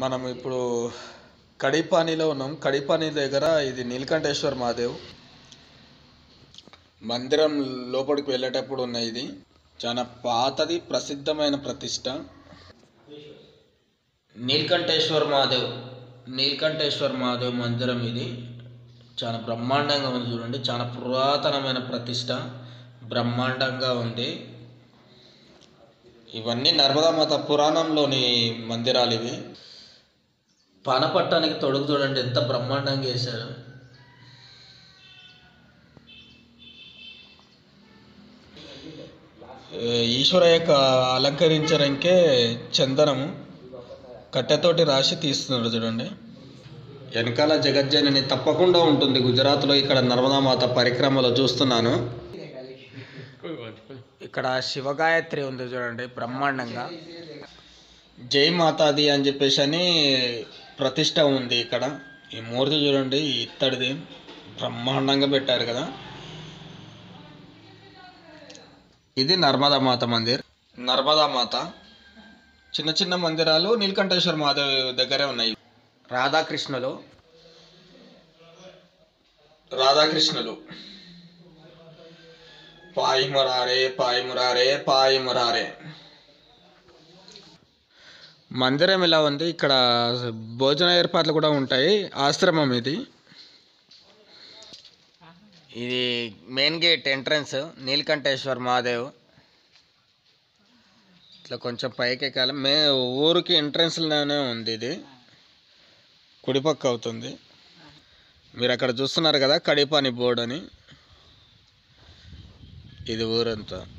మనం ఇప్పుడు కడిపానిలో ఉన్నాం. కడిపాని దగ్గర ఇది నీలకంఠేశ్వర మహాదేవ్ మందిరం. లోపలికి వెళ్ళేటప్పుడు ఉన్న ఇది చాలా పాతది, ప్రసిద్ధమైన ప్రతిష్ట. నీలకంఠేశ్వర మహాదేవ్ మందిరం ఇది. చాలా బ్రహ్మాండంగా ఉంది చూడండి. చాలా పురాతనమైన ప్రతిష్ట, బ్రహ్మాండంగా ఉంది. ఇవన్నీ నర్మదామాత పురాణంలోని మందిరాలు ఇవి. పానపట్టానికి తొడుగు చూడండి ఎంత బ్రహ్మాండంగా వేశారు. ఈశ్వరయ్యకు అలంకరించడానికే చందనము కట్టెతోటి రాసి తీస్తున్నారు చూడండి. వెనకాల జగజ్జనని తప్పకుండా ఉంటుంది గుజరాత్లో. ఇక్కడ నర్మదామాత పరిక్రమలో చూస్తున్నాను. ఇక్కడ శివగాయత్రి ఉంది చూడండి బ్రహ్మాండంగా. జై మాతాది అని చెప్పేసి అని ప్రతిష్ట ఉంది ఇక్కడ. ఈ మూర్తి చూడండి, ఇత్తడిది బ్రహ్మాండంగా పెట్టారు కదా. ఇది నర్మదామాత మందిర్. నర్మదామాత చిన్న చిన్న మందిరాలు నీలకంఠేశ్వర మహాదేవ్ దగ్గరే ఉన్నాయి. రాధాకృష్ణులు పాయి మురారే పాయి మురారే పాయి మురారే. మందిరం ఇలా ఉంది. ఇక్కడ భోజన ఏర్పాట్లు కూడా ఉంటాయి. ఆశ్రమం ఇది. ఇది main gate entrance Nilakantheshwara Mahadev. ఇట్లా కొంచెం పైకి ఎక్కాలి. ఊరికి ఎంట్రన్స్లోనే ఉంది ఇది. కుడిపక్క అవుతుంది. మీరు అక్కడ చూస్తున్నారు కదా కడిపాని బోర్డు అని. ఇది ఊరంతా.